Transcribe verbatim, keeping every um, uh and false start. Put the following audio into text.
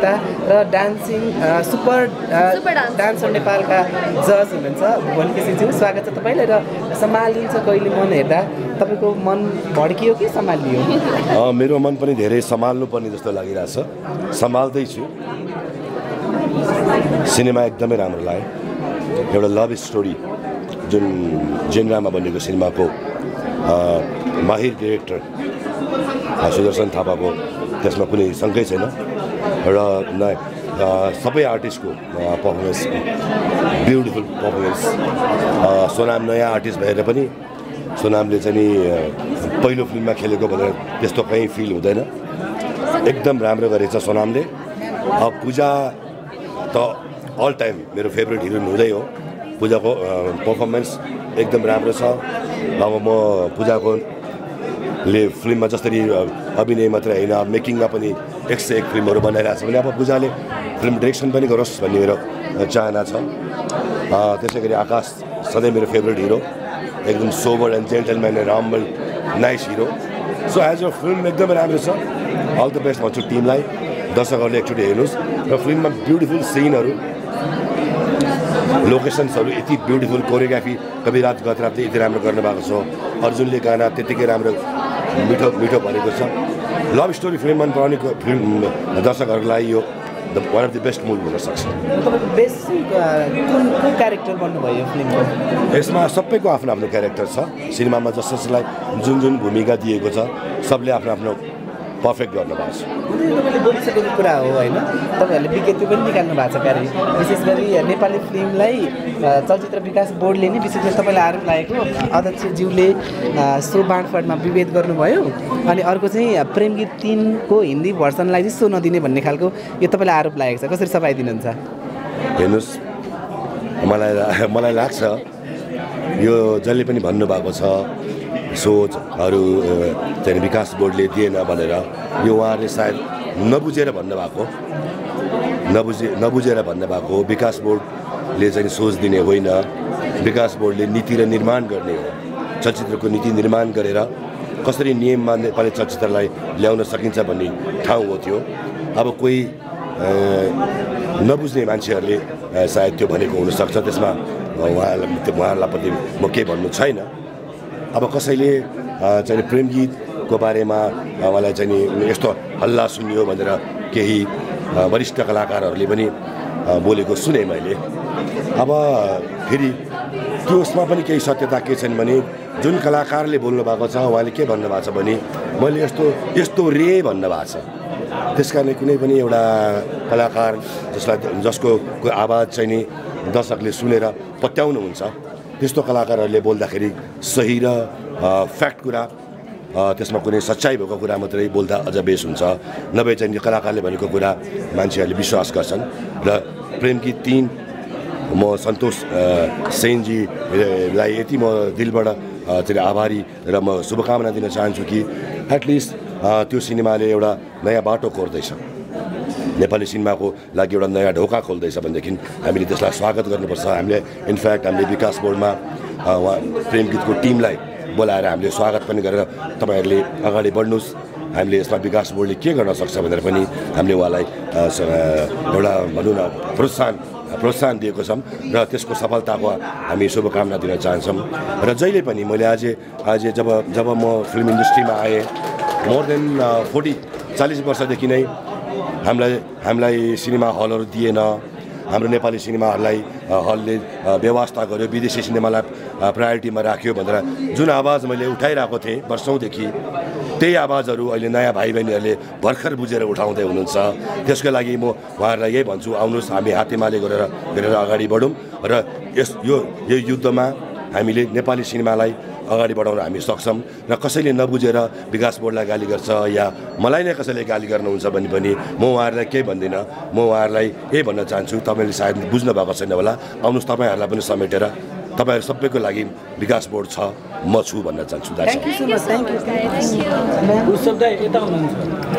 अभिनेता र dancing super dancer नेपालका जज हुनुहुन्छ भुवन केसीज्यू, स्वागत छ तपाईँलाई। र सम्हालिन्छ कहिले मन हेर्दा तपाईँको मन भड्कियो कि सम्हालियो? मेरो मन पनि धेरै सम्हाल्नुपर्ने जस्तो लागिरहेछ, सम्हाल्दैछु। सिनेमा एकदमै राम्रो लाग्यो, एउटा लभ स्टोरी जुन जेनरामा बनेको सिनेमाको माहिर डिरेक्टर सुदर्शन थापाको त्यसमा कुनै शङ्कै छैन। र सबै आर्टिस्टको पर्फर्मेन्स ब्युटिफुल पर्फर्मेन्स। सोनाम नयाँ आर्टिस्ट भएर पनि सोनामले चाहिँ नि पहिलो फिल्ममा खेलेको भनेर त्यस्तो कहीँ फिल हुँदैन, एकदम राम्रो गरेछ सोनामले। पूजा त अल टाइम मेरो फेभरेट हिरोइन हुँदै हो, पूजाको पर्फर्मेन्स एकदम राम्रो छ। अब म पूजाको ले फिल्ममा जसरी अभिनय मात्रै होइन मेकिङमा पनि एक सय एक फिल्महरू बनाइरहेको छ भने अब पूजाले फिल्म डिरेक्सन पनि गरोस् भन्ने मेरो चाहना छ। त्यसै गरी आकाश सधैँ मेरो फेभरेट हिरो, एकदम sober and gentleman and humble nice hero. So as a film एकदमै राम्रो छ। अल द बेस्ट भन्छु टिमलाई, दर्शकहरूले एकचोटि हेर्नुहोस्। र फिल्ममा ब्युटिफुल सिनहरू, लोकेसन्सहरू यति ब्युटिफुल, कोरियोग्राफी कविराज गतराजले यति राम्रो गर्नुभएको छ, अर्जुनले गाना त्यत्तिकै राम्रो मिठो मिठो भनेको छ। लभ स्टोरी फिल्म मन पराउने फिल्म दर्शकहरूलाई यो one of the best movie हुनसक्छ। क्यारेक्टर बन्नुभयो फिल्मको? यसमा सबैको आफ्नो आफ्नो क्यारेक्टर छ। सिनेमामा जस जसलाई जुन जुन भूमिका दिएको छ सबले आफ्नो आफ्नो पर्फेक्ट गर्नुभएको छ। तपाईँले बोलिसकेको कुरा हो होइन, तपाईँहरूले विज्ञप्ति पनि निकाल्नु भएको छ कार्य, विशेष गरी नेपाली फिल्मलाई चलचित्र विकास बोर्डले नै विशेष गरी तपाईँलाई आरोप लागेको अध्यक्षज्यूले सो बाँडफाँडमा विभेद गर्नुभयो, अनि अर्को चाहिँ प्रेम गीत तिनको हिन्दी भर्सनलाई चाहिँ सो नदिने भन्ने खालको यो तपाईँलाई आरोप लागेको छ, कसरी सफाइ दिनुहुन्छ? हेर्नुहोस्, मलाई मलाई लाग्छ यो जसले पनि भन्नुभएको छ सोचहरू चाहिँ विकास बोर्डले दिएन भनेर, यो उहाँहरूले सायद नबुझेर भन्नुभएको नबुझे नबुझेर भन्नुभएको हो। विकास बोर्डले चाहिँ सोच दिने होइन, विकास बोर्डले नीति र निर्माण गर्ने हो। चलचित्रको नीति निर्माण गरेर कसरी नियममा नेपाली चलचित्रलाई ल्याउन सकिन्छ भन्ने ठाउँ हो त्यो। अब कोही नबुझ्ने मान्छेहरूले सायद त्यो भनेको हुनसक्छ, त्यसमा उहाँहरूलाई उहाँहरूलाई पनि म केही भन्नु छैन। अब कसैले चाहिँ प्रेम गीतको बारेमा उहाँलाई चाहिँ यस्तो हल्ला सुनियो भनेर केही वरिष्ठ कलाकारहरूले पनि बोलेको सुने मैले। अब फेरि त्यसमा पनि केही सत्यता के छन् भने जुन कलाकारले बोल्नु भएको छ उहाँले के भन्नुभएको छ भने मैले यस्तो यस्तो रे भन्नुभएको छ। त्यस कारणले कुनै पनि एउटा कलाकार जसलाई जसको आवाज चाहिँ नि दर्शकले सुनेर पत्याउनुहुन्छ, त्यस्तो कलाकारहरूले बोल्दाखेरि सही र फ्याक्ट कुरा, त्यसमा कुनै सच्चाइ भएको कुरा मात्रै बोल्दा अझ बेस हुन्छ। नभए चाहिँ कलाकारले भनेको कुरा मान्छेहरूले विश्वास गर्छन्। र प्रेम गीत तीन म सन्तोष सेनजीलाई यति म दिलबाट चाहिँ आभारी र म शुभकामना दिन चाहन्छु कि एटलिस्ट त्यो सिनेमाले एउटा नयाँ बाटो खोज्दैछ, नेपाली सिनेमाको लागि एउटा नयाँ ढोका खोल्दैछ भनेदेखि हामीले त्यसलाई स्वागत गर्नुपर्छ। हामीले इनफ्याक्ट हामीले विकास बोर्डमा उहाँ प्रेम गीतको टिमलाई बोलाएर हामीले स्वागत पनि गरेर तपाईँहरूले अगाडि बढ्नुहोस्, हामीले यसमा विकास बोर्डले के गर्न सक्छ भनेर पनि हामीले उहाँलाई एउटा भनौँ न प्रोत्साहन प्रोत्साहन दिएको छौँ र त्यसको सफलताको हामी शुभकामना दिन चाहन्छौँ। र जहिले पनि मैले आज आज जब जब म फिल्म इन्डस्ट्रीमा आएँ मोर देन फोर्टी चालिस वर्षदेखि नै हामीलाई हामीलाई सिनेमा हलहरू दिएन, हाम्रो नेपाली सिनेमाहरूलाई हलले व्यवस्था गर्यो, विदेशी सिनेमालाई प्रायोरिटीमा राख्यो भनेर जुन आवाज मैले उठाइरहेको थिएँ वर्षौँदेखि, त्यही आवाजहरू अहिले नयाँ भाइ बहिनीहरूले भर्खर बुझेर उठाउँदै हुनुहुन्छ। त्यसको लागि म उहाँहरूलाई यही भन्छु, आउनुहोस् हामी हातेमाले गरेर गरेर अगाडि बढौँ र यस यो यो युद्धमा हामीले नेपाली सिनेमालाई अगाडि बढाउन हामी सक्छौँ। र कसैले नबुझेर विकास बोर्डलाई गाली गर्छ या मलाई नै कसैले गाली गर्नुहुन्छ भने पनि म उहाँहरूलाई केही भन्दिनँ। म उहाँहरूलाई यही भन्न चाहन्छु, तपाईँले सायद बुझ्नु भएको छैन होला, आउनुहोस् तपाईँहरूलाई पनि समेटेर तपाईँहरू सबैको लागि विकास बोर्ड छ, म छु भन्न चाहन्छु।